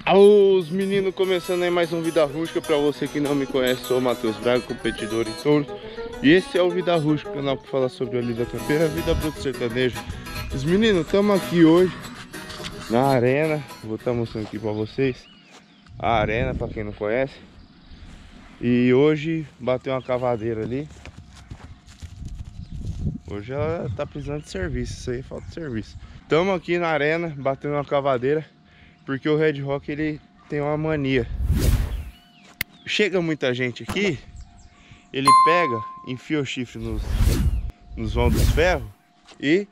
Os meninos, começando aí mais um Vida Rústica. Pra você que não me conhece, sou o Matheus Braga, competidor em touros. E esse é o Vida Rústica, canal que fala sobre a lida campeira, vida bruta sertaneja. Os meninos, estamos aqui hoje na arena. Vou estar mostrando aqui pra vocês a arena, pra quem não conhece. E hoje bateu uma cavadeira ali. Hoje ela tá precisando de serviço, isso aí falta de serviço. Estamos aqui na arena, batendo uma cavadeira, porque o Red Rock ele tem uma mania. Chega muita gente aqui, ele pega, enfia o chifre nos vãos dos ferros e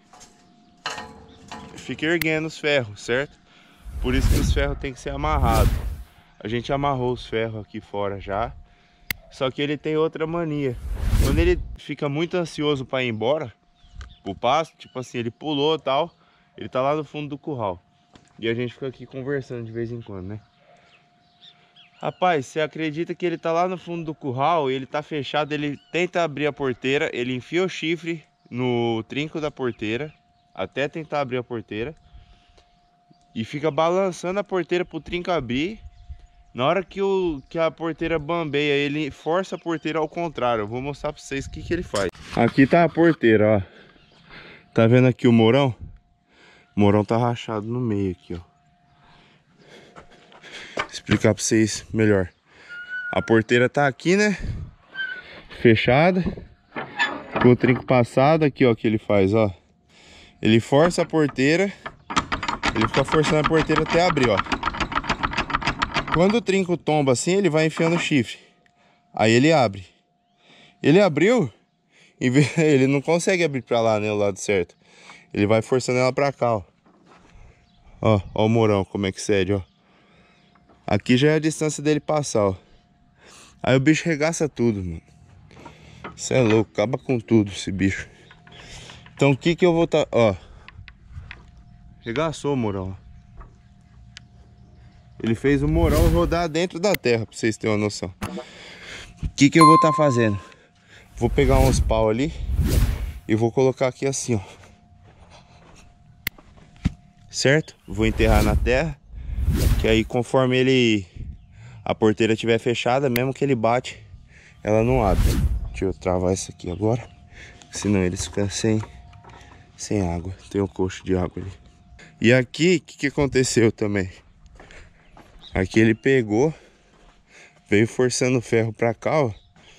fica erguendo os ferros, certo? Por isso que os ferros tem que ser amarrados. A gente amarrou os ferros aqui fora já. Só que ele tem outra mania. Quando ele fica muito ansioso para ir embora pro pasto, tipo assim, ele pulou e tal, ele tá lá no fundo do curral. E a gente fica aqui conversando de vez em quando, né? Rapaz, você acredita que ele tá lá no fundo do curral, ele tá fechado, ele tenta abrir a porteira, ele enfia o chifre no trinco da porteira, até tentar abrir a porteira, e fica balançando a porteira pro trinco abrir. Na hora que a porteira bambeia, ele força a porteira ao contrário. Eu vou mostrar pra vocês o que ele faz. Aqui tá a porteira, ó. Tá vendo aqui o morão? O morão tá rachado no meio aqui, ó. Vou explicar pra vocês melhor. A porteira tá aqui, né? Fechada. Com o trinco passado aqui, ó, o que ele faz, ó. Ele força a porteira. Ele fica forçando a porteira até abrir, ó. Quando o trinco tomba assim, ele vai enfiando o chifre. Aí ele abre. Ele abriu, ele não consegue abrir pra lá, né, o lado certo. Ele vai forçando ela pra cá, ó. Ó o morão, como é que cede, ó. Aqui já é a distância dele passar, ó. Aí o bicho regaça tudo, mano. Isso é louco, acaba com tudo esse bicho. Então o que eu vou tá, ó. Regaçou o morão, ó. Ele fez o morão rodar dentro da terra, pra vocês terem uma noção. O que eu vou estar fazendo? Vou pegar uns pau ali e vou colocar aqui assim, ó. Certo? Vou enterrar na terra, que aí conforme a porteira estiver fechada, mesmo que ele bate, ela não abre. Deixa eu travar isso aqui agora, senão eles ficam sem água. Tem um coxo de água ali. E aqui, o que aconteceu também? Aqui ele pegou, veio forçando o ferro pra cá, ó,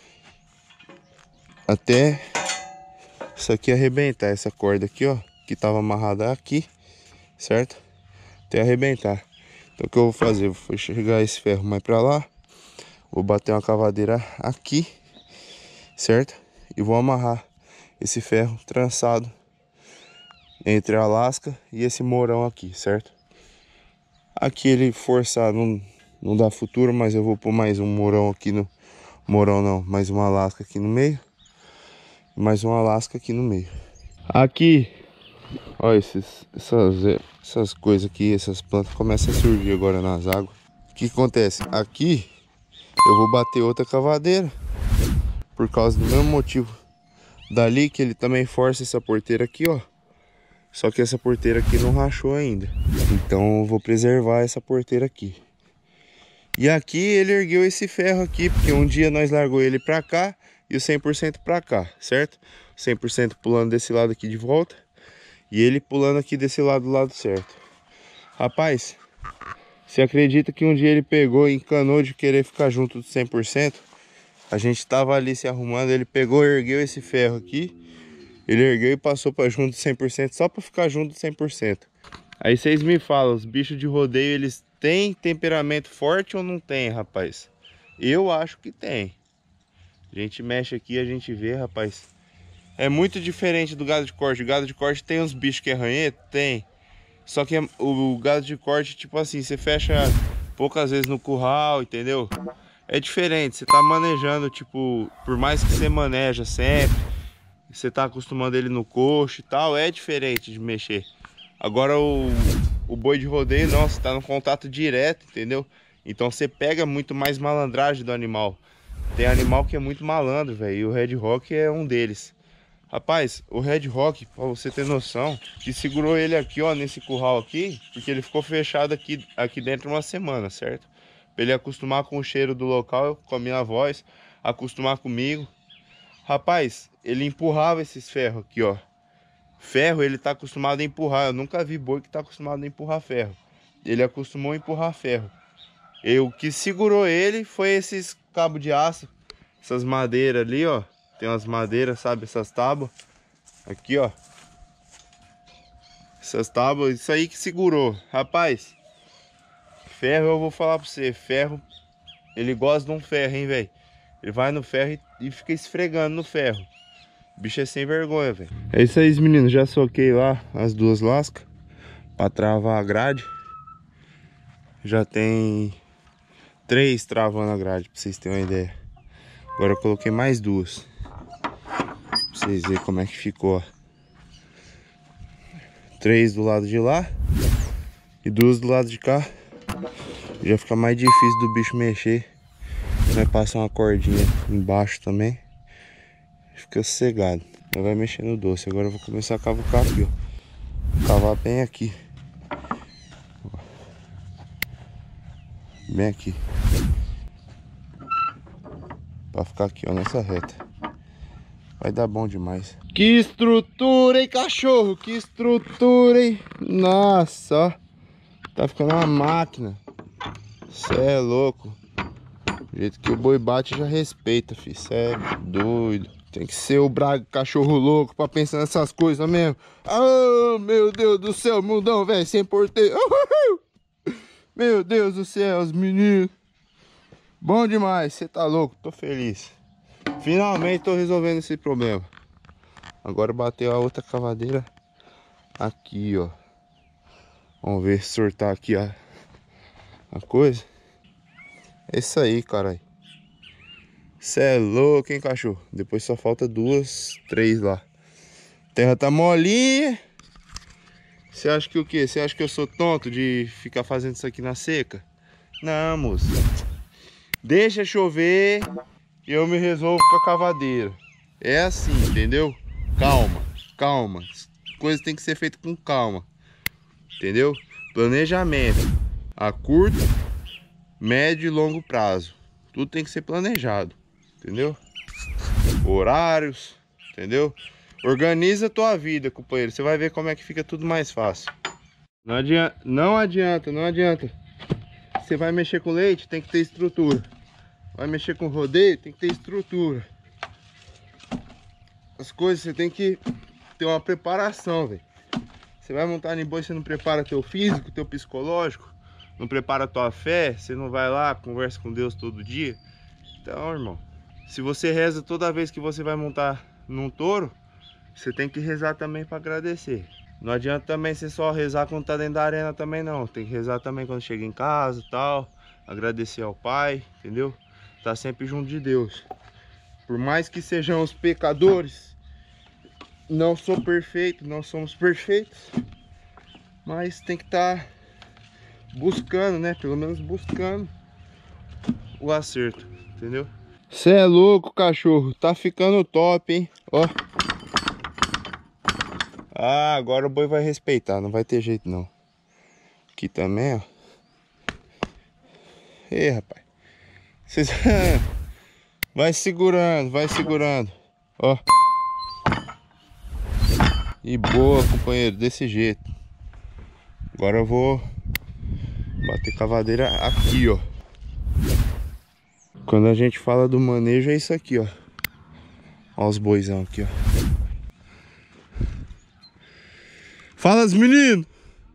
até isso aqui arrebentar, essa corda aqui, ó, que tava amarrada aqui, certo? Até arrebentar. Então o que eu vou fazer? Vou chegar esse ferro mais pra lá, vou bater uma cavadeira aqui, certo? E vou amarrar esse ferro trançado entre a lasca e esse morão aqui, certo? Aqui ele forçar não dá futuro, mas eu vou pôr mais um morão aqui no... Morão não, mais uma lasca aqui no meio. Mais uma lasca aqui no meio. Aqui, ó, essas coisas aqui, essas plantas começam a surgir agora nas águas. O que acontece? Aqui eu vou bater outra cavadeira, por causa do mesmo motivo. Dali que ele também força essa porteira aqui, ó. Só que essa porteira aqui não rachou ainda. Então eu vou preservar essa porteira aqui. E aqui ele ergueu esse ferro aqui, porque um dia nós largou ele pra cá e o 100% pra cá, certo? 100% pulando desse lado aqui de volta e ele pulando aqui desse lado, do lado certo. Rapaz, você acredita que um dia ele pegou e encanou de querer ficar junto do 100%? A gente tava ali se arrumando, ele pegou e ergueu esse ferro aqui. Ele ergueu e passou para junto do 100% só para ficar junto do 100%. Aí vocês me falam, os bichos de rodeio, eles têm temperamento forte ou não tem, rapaz? Eu acho que tem. A gente mexe aqui, a gente vê, rapaz. É muito diferente do gado de corte. O gado de corte tem uns bichos que é ranhento? Tem. Só que o gado de corte, tipo assim, você fecha poucas vezes no curral, entendeu? É diferente, você tá manejando, tipo, por mais que você maneja sempre, você tá acostumando ele no coxo e tal, é diferente de mexer. Agora o boi de rodeio não, você tá no contato direto, entendeu? Então você pega muito mais malandragem do animal. Tem animal que é muito malandro, velho, e o Red Rock é um deles. Rapaz, o Red Rock, pra você ter noção, que segurou ele aqui, ó, nesse curral aqui, porque ele ficou fechado aqui dentro uma semana, certo? Pra ele acostumar com o cheiro do local, com a minha voz, acostumar comigo. Rapaz, ele empurrava esses ferros aqui, ó. Ferro, ele tá acostumado a empurrar. Eu nunca vi boi que tá acostumado a empurrar ferro. Ele acostumou a empurrar ferro. E o que segurou ele foi esses cabos de aço, essas madeiras ali, ó. Tem umas madeiras, sabe? Essas tábuas. Aqui, ó. Essas tábuas, isso aí que segurou. Rapaz, ferro eu vou falar pra você. Ferro, ele gosta de um ferro, hein, velho. Ele vai no ferro e fica esfregando no ferro. O bicho é sem vergonha, velho. É isso aí, meninos. Já soquei lá as duas lascas pra travar a grade. Já tem 3 travando a grade, pra vocês terem uma ideia. Agora eu coloquei mais 2. Pra vocês verem como é que ficou. 3 do lado de lá e 2 do lado de cá. Já fica mais difícil do bicho mexer. Vai passar uma cordinha embaixo também. Fica sossegado. Vai mexer no doce. Agora eu vou começar a cavucar aqui, ó. Cavar bem aqui. Bem aqui. Pra ficar aqui, ó, nessa reta. Vai dar bom demais. Que estrutura, hein, cachorro? Que estrutura, hein? Nossa, ó. Tá ficando uma máquina. Cê é louco. Do jeito que o boi bate já respeita, filho. Cê é doido. Tem que ser o brago cachorro louco pra pensar nessas coisas mesmo. Oh, meu Deus do céu, mundão, velho, sem porteiro. Meu Deus do céu, os meninos. Bom demais, você tá louco, tô feliz. Finalmente tô resolvendo esse problema. Agora bateu a outra cavadeira aqui, ó. Vamos ver se sortar aqui a coisa. É isso aí, caralho. Cê é louco, hein, cachorro? Depois só falta 2, 3 lá. Terra tá molinha. Você acha que o quê? Você acha que eu sou tonto de ficar fazendo isso aqui na seca? Não, moço. Deixa chover e eu me resolvo com a cavadeira. É assim, entendeu? Calma, calma. Coisas tem que ser feitas com calma. Entendeu? Planejamento a curto, médio e longo prazo. Tudo tem que ser planejado. Entendeu? Horários, entendeu? Organiza a tua vida, companheiro. Você vai ver como é que fica tudo mais fácil. Não adianta, não adianta, não adianta. Você vai mexer com leite, tem que ter estrutura. Vai mexer com rodeio, tem que ter estrutura. As coisas você tem que ter uma preparação, velho. Você vai montar em boi, você não prepara teu físico, teu psicológico, não prepara tua fé, você não vai lá, conversa com Deus todo dia. Então, irmão, se você reza toda vez que você vai montar num touro, você tem que rezar também para agradecer. Não adianta também você só rezar quando tá dentro da arena também não. Tem que rezar também quando chega em casa e tal. Agradecer ao Pai, entendeu? Tá sempre junto de Deus. Por mais que sejamos pecadores, não sou perfeito, não somos perfeitos. Mas tem que estar buscando, né? Pelo menos buscando o acerto, entendeu? Cê é louco, cachorro. Tá ficando top, hein? Ó. Ah, agora o boi vai respeitar. Não vai ter jeito, não. Aqui também, ó. Ei, rapaz. Vocês... Vai segurando, vai segurando. Ó. E boa, companheiro. Desse jeito. Agora eu vou bater cavadeira aqui, ó. Quando a gente fala do manejo é isso aqui, ó. Ó os boizão aqui, ó. Fala, os meninos!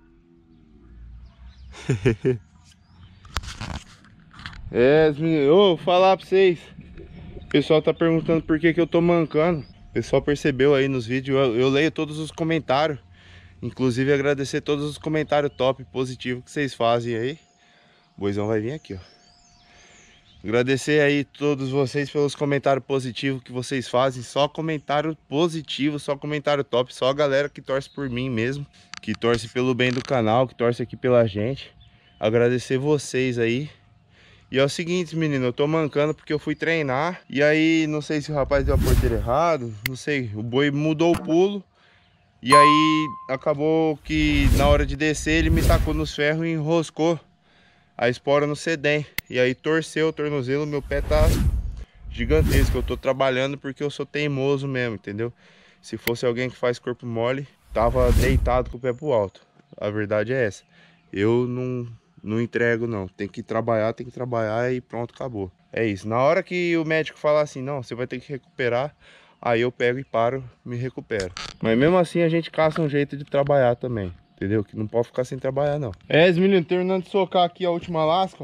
É, os meninos. Ô, vou falar pra vocês. O pessoal tá perguntando por que eu tô mancando. O pessoal percebeu aí nos vídeos. Eu leio todos os comentários. Inclusive agradecer todos os comentários top, positivos que vocês fazem aí. O boizão vai vir aqui, ó. Agradecer aí todos vocês pelos comentários positivos que vocês fazem. Só comentário positivo, só comentário top. Só a galera que torce por mim mesmo, que torce pelo bem do canal, que torce aqui pela gente. Agradecer vocês aí. E é o seguinte, menino, eu tô mancando porque eu fui treinar. E aí, não sei se o rapaz deu a porteira errado, não sei, o boi mudou o pulo. E aí, acabou que na hora de descer, ele me tacou nos ferros e enroscou a espora no sedem. E aí, torceu o tornozelo, meu pé tá gigantesco. Eu tô trabalhando porque eu sou teimoso mesmo, entendeu? Se fosse alguém que faz corpo mole, tava deitado com o pé pro alto. A verdade é essa. Eu não entrego não. Tem que trabalhar e pronto, acabou. É isso. Na hora que o médico falar assim, não, você vai ter que recuperar, aí eu pego e paro, me recupero. Mas mesmo assim a gente caça um jeito de trabalhar também, entendeu? Que não pode ficar sem trabalhar não. É, esse menino, terminando de socar aqui a última lasca, ó.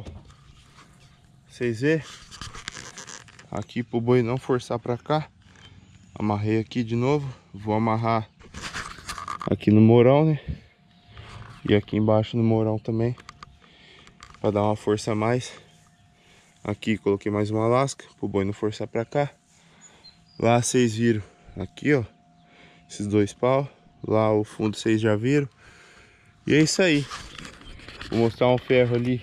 Vocês vê? Aqui pro boi não forçar pra cá. Amarrei aqui de novo. Vou amarrar aqui no morão, né? E aqui embaixo no morão também, para dar uma força a mais. Aqui coloquei mais uma lasca pro boi não forçar pra cá. Lá vocês viram aqui, ó, esses dois pau. Lá o fundo vocês já viram. E é isso aí. Vou mostrar um ferro ali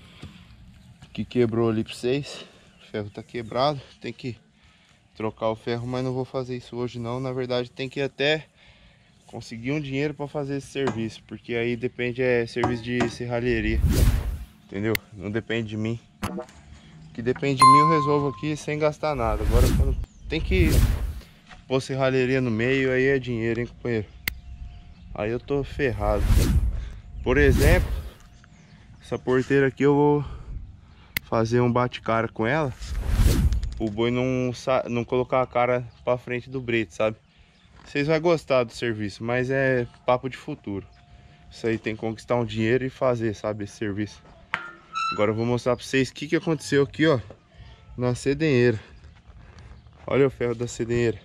que quebrou ali pra vocês. O ferro tá quebrado, tem que trocar o ferro, mas não vou fazer isso hoje não. Na verdade tem que até conseguir um dinheiro para fazer esse serviço, porque aí depende, é serviço de serralheria, entendeu? Não depende de mim. O que depende de mim eu resolvo aqui sem gastar nada. Agora quando tem que pôr serralheria no meio, aí é dinheiro, hein, companheiro? Aí eu tô ferrado. Por exemplo, essa porteira aqui eu vou fazer um bate-cara com ela, o boi não colocar a cara para frente do brete, sabe? Vocês vão gostar do serviço, mas é papo de futuro. Isso aí tem que conquistar um dinheiro e fazer, sabe, esse serviço. Agora eu vou mostrar pra vocês o que aconteceu aqui, ó, na sedenheira. Olha o ferro da sedenheira.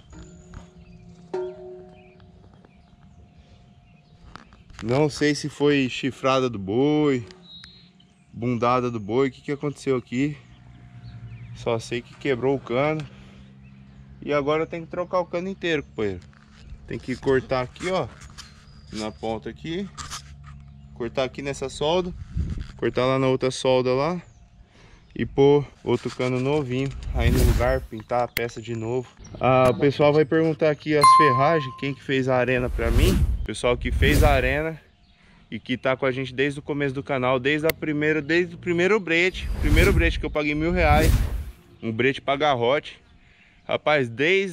Não sei se foi chifrada do boi, bundada do boi, o que aconteceu aqui. Só sei que quebrou o cano. E agora eu tenho que trocar o cano inteiro, companheiro. Tem que cortar aqui, ó, na ponta aqui. Cortar aqui nessa solda. Cortar lá na outra solda lá. E pôr outro cano novinho aí no lugar, pintar a peça de novo. O pessoal vai perguntar aqui as ferragens, quem que fez a arena pra mim. O pessoal que fez a arena e que tá com a gente desde o começo do canal, desde o primeiro brete. Primeiro brete que eu paguei R$1000. Um brete pra garrote. Rapaz,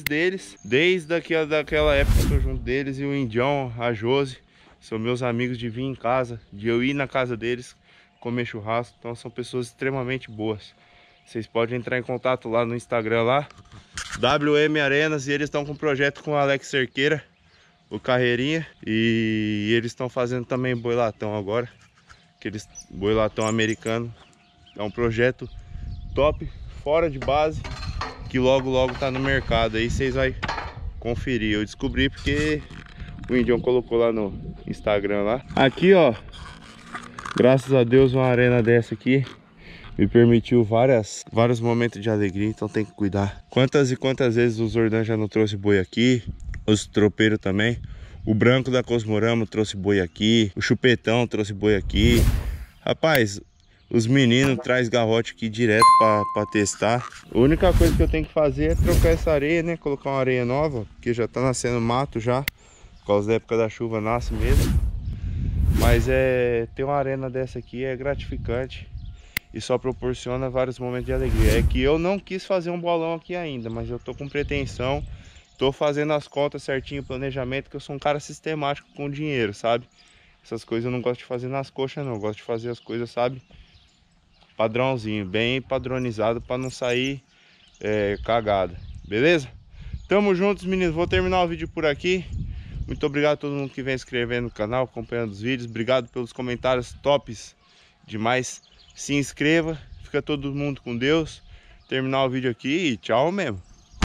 desde daquela época eu tô junto deles. E o Indião, a Josi, são meus amigos de vir em casa, de eu ir na casa deles comer churrasco. Então são pessoas extremamente boas. Vocês podem entrar em contato lá no Instagram lá, WM Arenas, e eles estão com um projeto com o Alex Cerqueira, o Carreirinha. E eles estão fazendo também boi latão agora, aqueles boi latão americano. É um projeto top, fora de base, que logo tá no mercado. Aí vocês vão conferir. Eu descobri porque o Indião colocou lá no Instagram lá. Aqui, ó, graças a Deus uma arena dessa aqui me permitiu vários momentos de alegria. Então tem que cuidar. Quantas e quantas vezes o Zordan já não trouxe boi aqui, os tropeiros também. O Branco da Cosmorama trouxe boi aqui, o Chupetão trouxe boi aqui. Rapaz, os meninos trazem garrote aqui direto pra testar. A única coisa que eu tenho que fazer é trocar essa areia, né? Colocar uma areia nova, porque já tá nascendo mato já. Por causa da época da chuva nasce mesmo. Mas ter uma arena dessa aqui é gratificante. E só proporciona vários momentos de alegria. É que eu não quis fazer um bolão aqui ainda, mas eu tô com pretensão. Tô fazendo as contas certinho, planejamento, que eu sou um cara sistemático com dinheiro, sabe? Essas coisas eu não gosto de fazer nas coxas não. Eu gosto de fazer as coisas, sabe, padrãozinho, bem padronizado, para não sair cagada, beleza? Tamo juntos, meninos. Vou terminar o vídeo por aqui. Muito obrigado a todo mundo que vem se inscrevendo no canal, acompanhando os vídeos. Obrigado pelos comentários tops demais. Se inscreva, fica todo mundo com Deus. Terminar o vídeo aqui e tchau mesmo.